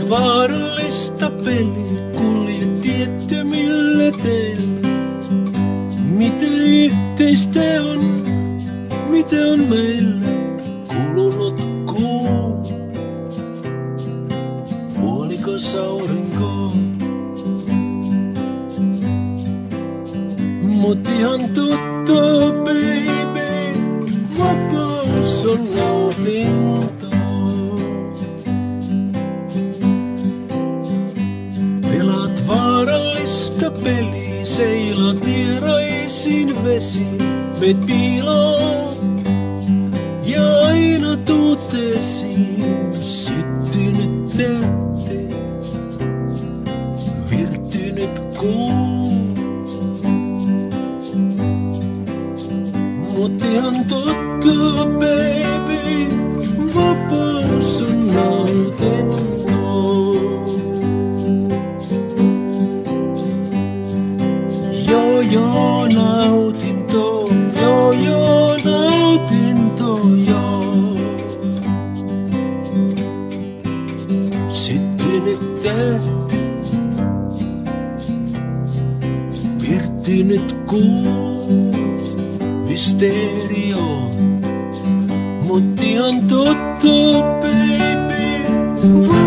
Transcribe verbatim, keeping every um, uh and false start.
vaarallista peliä, kulje tiettymille teille. Mitä yhteistä on, mitä on meillä kulunut kuu? Puolikas aurinko, mut ihan totta, baby, vapaus on nautinto. Pelaat vaarallista peliä, seilat vieraisin vesiin, meet piiloon ja aina tuut esiin. Syttynyt tähti, virtynyt kuu, mut ihan totta, baby, vapaus on nautinto. Joo, joo, nautinto, joo, joo, nautinto, joo. Syttynyt tähti, virtynyt kuu, mysteerio, mut ihan totta, baby.